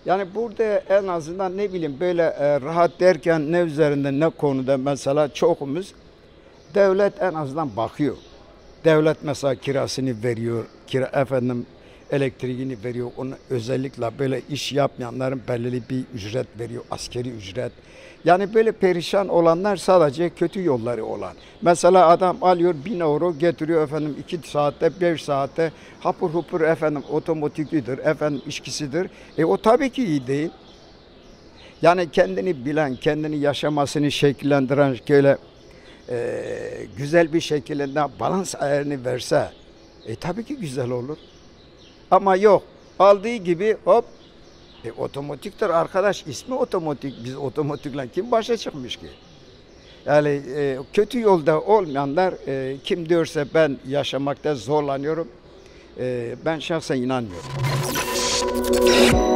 Yani burada en azından ne bileyim böyle rahat derken ne üzerinde ne konuda mesela çokumuz devlet en azından bakıyor. Devlet mesela kirasını veriyor, efendim elektriğini veriyor. Onu özellikle böyle iş yapmayanların belirli bir ücret veriyor, askeri ücret. Yani böyle perişan olanlar sadece kötü yolları olan. Mesela adam alıyor 1.000 euro getiriyor efendim 2 saatte 5 saatte hapur hupur efendim otomatiklidir, efendim işkisidir. O tabii ki iyi değil. Yani kendini bilen, kendini yaşamasını şekillendiren böyle güzel bir şekilde balans ayarını verse tabii ki güzel olur. Ama yok. Aldığı gibi hop otomatiktir arkadaş. İsmi otomatik. Biz otomatikle kim başa çıkmış ki? Yani kötü yolda olmayanlar kim diyorsa ben yaşamakta zorlanıyorum. Ben şahsen inanmıyorum.